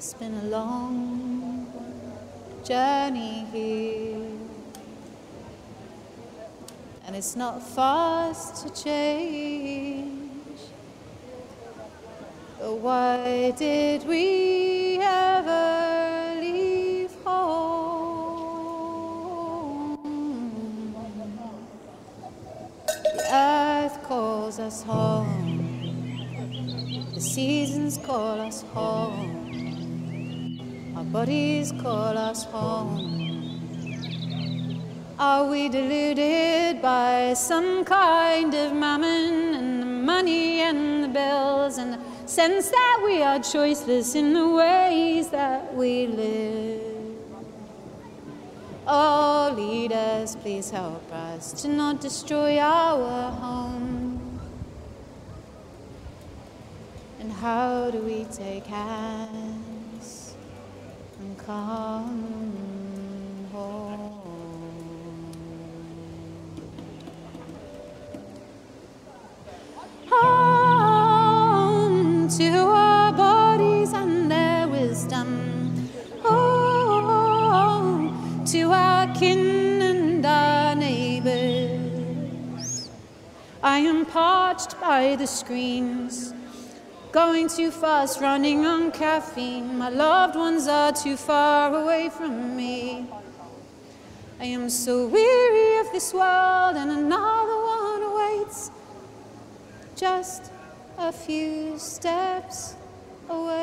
It's been a long journey here, and it's not fast to change. But why did we ever leave home? The earth calls us home, the seasons call us home, our bodies call us home. Are we deluded by some kind of mammon and the money and the bills and the sense that we are choiceless in the ways that we live? Oh, leaders, please help us to not destroy our home. And how do we take hands and come home? Home to our bodies and their wisdom. Home to our kin and our neighbors. I am parched by the screens, going too fast, running on caffeine. My loved ones are too far away from me. I am so weary of this world, and another one awaits, just a few steps away.